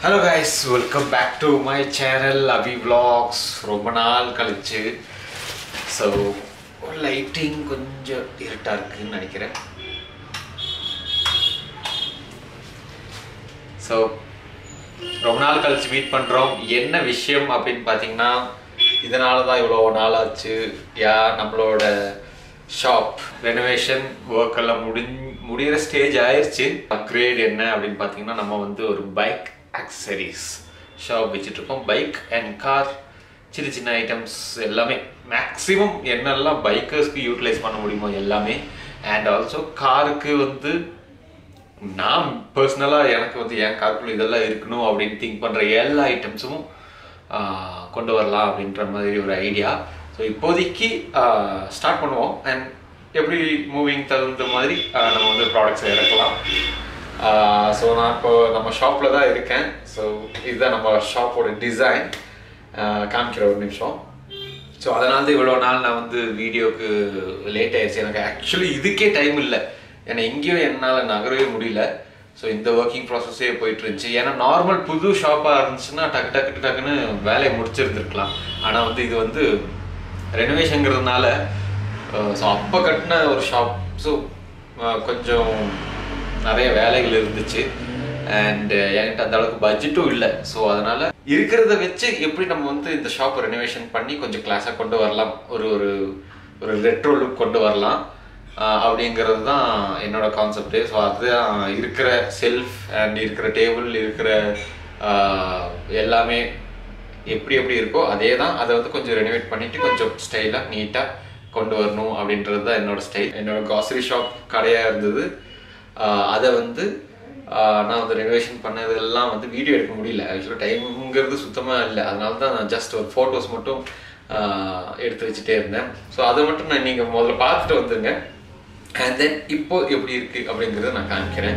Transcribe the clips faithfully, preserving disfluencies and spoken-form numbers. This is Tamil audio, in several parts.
Hello guys, welcome back to my channel Avi Vlogs. ரொம்ப நாள் கழிச்சு. So lighting கொஞ்சம் இருட்டா இருக்குன்னு நினைக்கிறேன். So ரொம்ப நாள் கழிச்சு மீட் பண்றோம். என்ன விஷயம் அப்படினு பாத்தீங்கன்னா இதனால தான் இவ்வளவு நாள் ஆச்சு. யா நம்மளோட ஷாப் ரெனோவேஷன் வர்க் எல்லாம் முடி முடியற ஸ்டேஜ் ஆயிருச்சு. அப்கிரேட் என்ன அப்படினு பாத்தீங்கன்னா நம்ம வந்து ஒரு பைக் accessories shop வச்சிட்டிருக்கோம். பைக் அண்ட் கார் சின்ன சின்ன ஐட்டம்ஸ் எல்லாமே மேக்ஸிமம் என்னெல்லாம் பைக்கர்ஸ்க்கு யூட்டிலைஸ் பண்ண முடியுமோ எல்லாமே. அண்ட் ஆல்சோ காருக்கு வந்து நான் பர்சனலாக எனக்கு வந்து என் காருக்குள்ள இதெல்லாம் இருக்கணும் அப்படின்னு திங்க் பண்ணுற எல்லா ஐட்டம்ஸும் கொண்டு வரலாம் அப்படின்ற மாதிரி ஒரு ஐடியா. ஸோ இப்போதைக்கு ஸ்டார்ட் பண்ணுவோம். அண்ட் எப்படி மூவிங் தகுந்த மாதிரி நம்ம வந்து ப்ராடக்ட்ஸை இறக்கலாம். ஸோ நான் இப்போ நம்ம ஷாப்பில் தான் இருக்கேன். ஸோ இதுதான் நம்ம ஷாப்போட டிசைன். காமிக்கிற ஒரு நிமிஷம். ஸோ அதனால தான் இவ்வளோ நாள் நான் வந்து வீடியோவுக்கு லேட் ஆயிடுச்சு. எனக்கு ஆக்சுவலி இதுக்கே டைம் இல்லை. ஏன்னா எங்கேயும் என்னால் நகரவே முடியல. ஸோ இந்த ஒர்க்கிங் ப்ராசஸே போயிட்டு இருந்துச்சு. ஏன்னா நார்மல் புது ஷாப்பாக இருந்துச்சுன்னா டக்கு டக்கு டக்குன்னு வேலையை முடிச்சிருந்துருக்கலாம். ஆனால் வந்து இது வந்து ரெனோவேஷனுங்கிறதுனால ஸோ அப்போ கட்டின ஒரு ஷாப். ஸோ கொஞ்சம் நிறைய வேலைகள் இருந்துச்சு. அண்ட் என்கிட்ட அந்த அளவுக்கு பட்ஜெட்டும் இல்லை. ஸோ அதனால் இருக்கிறத வச்சு எப்படி நம்ம வந்து இந்த ஷாப் ரெனோவேஷன் பண்ணி கொஞ்சம் கிளாஸாக கொண்டு வரலாம், ஒரு ஒரு ஒரு ரெட்ரோ லுக் கொண்டு வரலாம் அப்படிங்கிறது தான் என்னோட கான்செப்டு. ஸோ அதுதான் இருக்கிற செல்ஃப் அண்ட் இருக்கிற டேபிள் இருக்கிற எல்லாமே எப்படி எப்படி இருக்கோ அதே தான். அதை வந்து கொஞ்சம் ரெனோவேட் பண்ணிவிட்டு கொஞ்சம் ஸ்டைலாக நீட்டாக கொண்டு வரணும் அப்படின்றது தான் என்னோடய ஸ்டைல். என்னோடய காசரி ஷாப் கடையாக இருந்தது. அதை வந்து நான் வந்து ரெனோவேஷன் பண்ணதெல்லாம் வந்து வீடியோ எடுக்க முடியல. ஆக்சுவலாக டைமுங்கிறது சுத்தமாக இல்லை. அதனால தான் நான் ஜஸ்ட் ஒரு ஃபோட்டோஸ் மட்டும் எடுத்து வச்சுட்டே இருந்தேன். ஸோ அதை மட்டும் நான் நீங்கள் முதல்ல பார்த்துட்டு வந்துருங்க. அண்ட் தென் இப்போ எப்படி இருக்குது அப்படிங்கிறத நான் காமிக்கிறேன்.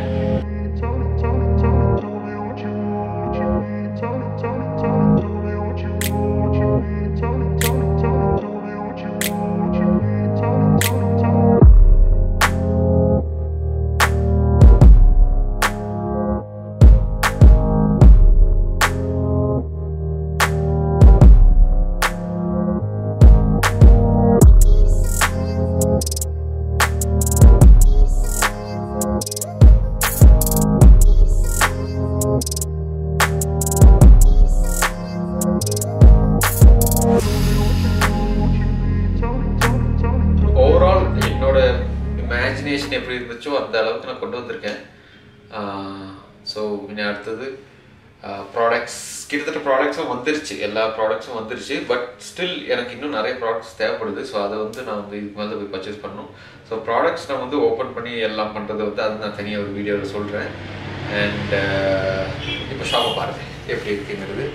இமேஜினேஷன் எப்படி இருந்துச்சோ அந்த அளவுக்கு நான் கொண்டு வந்திருக்கேன். ஸோ இன்னும் அடுத்தது ப்ராடக்ட்ஸ் கிட்டத்தட்ட ப்ராடக்ட்ஸும் வந்துருச்சு. எல்லா ப்ராடக்ட்ஸும் வந்துருச்சு. பட் ஸ்டில் எனக்கு இன்னும் நிறைய ப்ராடக்ட்ஸ் தேவைப்படுது. ஸோ அதை வந்து நான் வந்து இதுக்கு மேலே போய் பர்ச்சேஸ் பண்ணணும். ஸோ ப்ராடக்ட்ஸ் நான் வந்து ஓப்பன் பண்ணி எல்லாம் பண்ணுறது வந்து அது நான் தனியாக ஒரு வீடியோவில் சொல்கிறேன். அண்ட் இப்போ ஷாப்பை பாருங்கள் எப்படி இருக்குங்கிறது.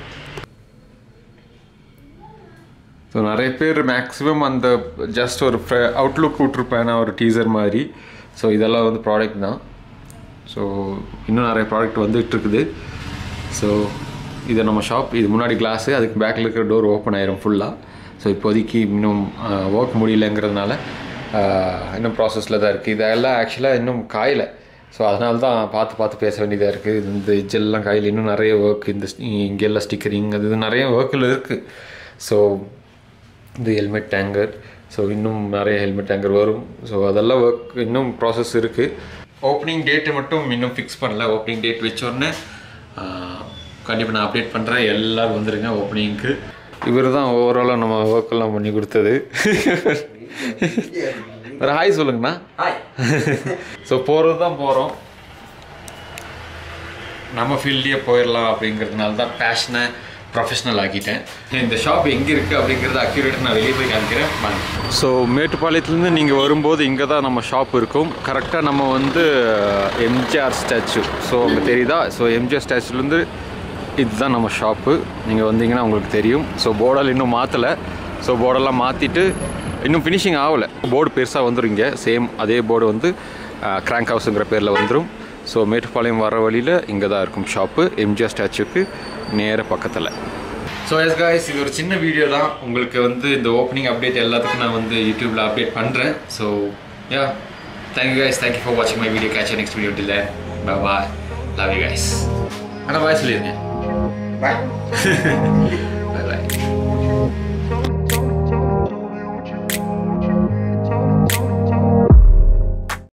ஸோ நிறைய பேர் மேக்ஸிமம் அந்த ஜஸ்ட் ஒரு அவுட்லுக் விட்ருப்பேன் நான் ஒரு டீசர் மாதிரி. ஸோ இதெல்லாம் வந்து ப்ராடக்ட் தான். ஸோ இன்னும் நிறைய ப்ராடக்ட் வந்துகிட்டு இருக்குது. ஸோ இது நம்ம ஷாப். இது முன்னாடி கிளாஸு, அதுக்கு பேக்கில் இருக்கிற டோர் ஓப்பன் ஆயிரும் ஃபுல்லாக. ஸோ இப்போதைக்கு இன்னும் ஒர்க் முடியலைங்கிறதுனால இன்னும் ப்ராசஸில் தான் இருக்குது. இதெல்லாம் ஆக்சுவலாக இன்னும் காயலை. ஸோ அதனால தான் பார்த்து பார்த்து பேச வேண்டியதாக இருக்குது. இந்த ஜெல்லாம் காயில் இன்னும் நிறைய ஒர்க், இந்த இங்கெல்லாம் ஸ்டிக்கரிங் அது இது நிறைய ஒர்க்கில் இருக்குது. ஸோ இந்த ஹெல்மெட் டேங்கர், ஸோ இன்னும் நிறைய ஹெல்மெட் டேங்கர் வரும். ஸோ அதெல்லாம் ஒர்க் இன்னும் ப்ராசஸ் இருக்குது. ஓப்பனிங் டேட்டு மட்டும் இன்னும் ஃபிக்ஸ் பண்ணல. ஓப்பனிங் டேட் வச்சோடனே கண்டிப்பாக நான் அப்டேட் பண்ணுறேன். எல்லோரும் வந்துடுங்க ஓப்பனிங்க்கு. இவர் தான் ஓவராலாக நம்ம ஒர்க்கெல்லாம் பண்ணி கொடுத்தது. வேறு ஹாய் சொல்லுங்கண்ணா. ஹாய். ஸோ போகிறது தான் போகிறோம். நம்ம ஃபீல்டே போயிடலாம் அப்படிங்கிறதுனால தான் பேஷனை ப்ரொஃபஷனல் ஆக்கிட்டேன். இந்த ஷாப் எங்கே இருக்குது அப்படிங்கிறது அக்யூரேட்டாக நான் வெளியே போய் காமிக்கிறேன். ஸோ மேட்டுப்பாளையத்துலேருந்து நீங்கள் வரும்போது இங்கே தான் நம்ம ஷாப் இருக்கும். கரெக்டாக நம்ம வந்து எம்ஜிஆர் ஸ்டாச்சு, ஸோ அங்கே தெரியுதா? ஸோ எம்ஜிஆர் ஸ்டாச்சுலேருந்து இதுதான் நம்ம ஷாப்பு. நீங்கள் வந்தீங்கன்னா உங்களுக்கு தெரியும். ஸோ போர்டெல்லாம் இன்னும் மாற்றலை. ஸோ போர்டெல்லாம் மாற்றிட்டு இன்னும் ஃபினிஷிங் ஆகலை. போர்டு பெருசாக வந்துடும். இங்கே சேம் அதே போர்டு வந்து கிராங்க் ஹவுஸுங்கிற பேரில் வந்துடும். ஸோ மேட்டுப்பாளையம் வர வழியில் இங்கே தான் இருக்கும் ஷாப்பு, எம்ஜிஆர் ஸ்டாச்சுக்கு நேர பக்கத்தில். ஸோ எஸ் காய்ஸ், இது ஒரு சின்ன வீடியோ தான். உங்களுக்கு வந்து இந்த ஓப்பனிங் அப்டேட் எல்லாத்துக்கும் நான் வந்து யூடியூப்பில் அப்டேட் பண்ணுறேன். So yeah, thank you guys, thank you for வாட்சிங் my video. Catch you next video. Till then bye bye, love you guys. ஆனால் பாய் சொல்லிடுங்க. பாய்.